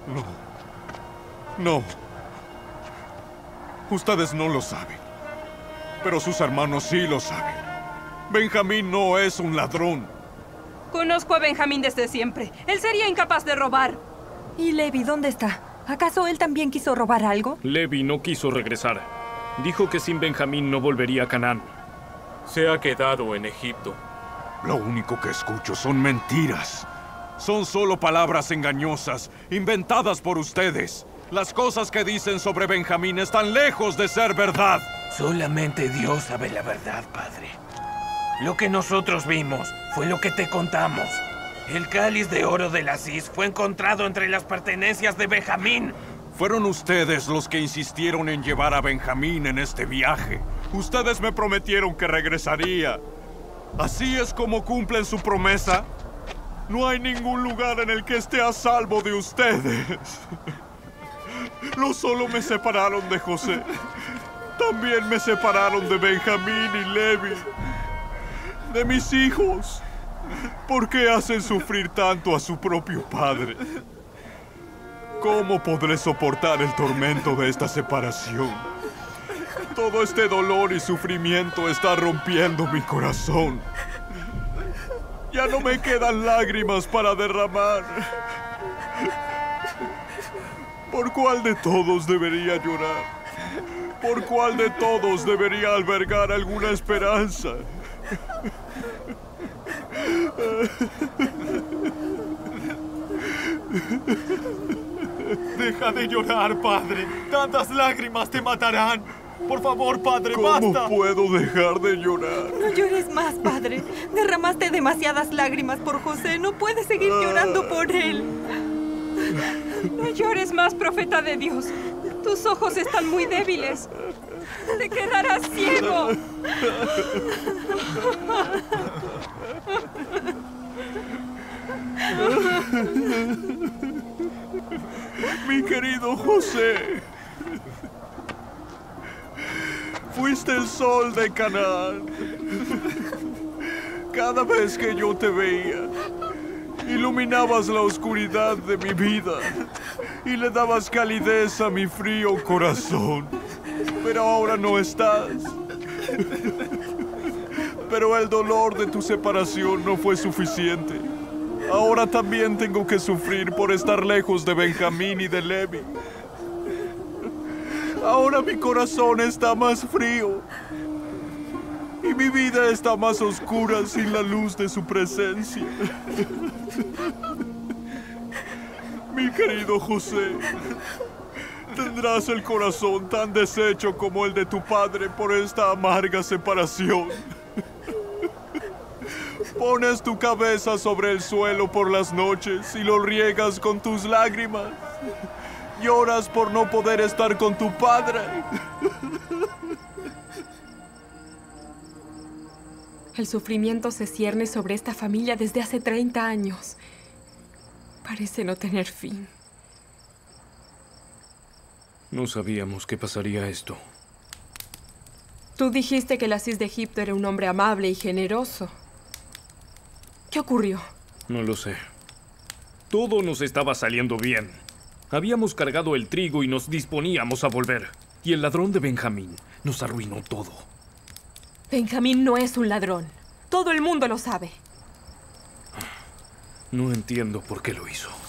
No. No. Ustedes no lo saben. Pero sus hermanos sí lo saben. Benjamín no es un ladrón. Conozco a Benjamín desde siempre. Él sería incapaz de robar. ¿Y Levi dónde está? ¿Acaso él también quiso robar algo? Levi no quiso regresar. Dijo que sin Benjamín no volvería a Canaán. Se ha quedado en Egipto. Lo único que escucho son mentiras. Son solo palabras engañosas, inventadas por ustedes. Las cosas que dicen sobre Benjamín están lejos de ser verdad. Solamente Dios sabe la verdad, padre. Lo que nosotros vimos fue lo que te contamos. El cáliz de oro de la Cis fue encontrado entre las pertenencias de Benjamín. Fueron ustedes los que insistieron en llevar a Benjamín en este viaje. Ustedes me prometieron que regresaría. ¿Así es como cumplen su promesa? No hay ningún lugar en el que esté a salvo de ustedes. No solo me separaron de José, también me separaron de Benjamín y Levi, de mis hijos. ¿Por qué hacen sufrir tanto a su propio padre? ¿Cómo podré soportar el tormento de esta separación? Todo este dolor y sufrimiento está rompiendo mi corazón. Ya no me quedan lágrimas para derramar. ¿Por cuál de todos debería llorar? ¿Por cuál de todos debería albergar alguna esperanza? Deja de llorar, padre. Tantas lágrimas te matarán. Por favor, padre, basta. ¿Cómo puedo dejar de llorar? No llores más, padre. Derramaste demasiadas lágrimas por José. No puedes seguir llorando por él. No llores más, profeta de Dios. Tus ojos están muy débiles. Te quedarás ciego. Mi querido José, fuiste el sol de Canaán. Cada vez que yo te veía, iluminabas la oscuridad de mi vida y le dabas calidez a mi frío corazón. Pero ahora no estás. Pero el dolor de tu separación no fue suficiente. Ahora también tengo que sufrir por estar lejos de Benjamín y de Levi. Ahora mi corazón está más frío y mi vida está más oscura sin la luz de su presencia. Mi querido José, tendrás el corazón tan deshecho como el de tu padre por esta amarga separación. Pones tu cabeza sobre el suelo por las noches y lo riegas con tus lágrimas. Lloras por no poder estar con tu padre. El sufrimiento se cierne sobre esta familia desde hace 30 años. Parece no tener fin. No sabíamos que pasaría esto. Tú dijiste que el Aziz de Egipto era un hombre amable y generoso. ¿Qué ocurrió? No lo sé. Todo nos estaba saliendo bien. Habíamos cargado el trigo y nos disponíamos a volver. Y el ladrón de Benjamín nos arruinó todo. Benjamín no es un ladrón. Todo el mundo lo sabe. No entiendo por qué lo hizo.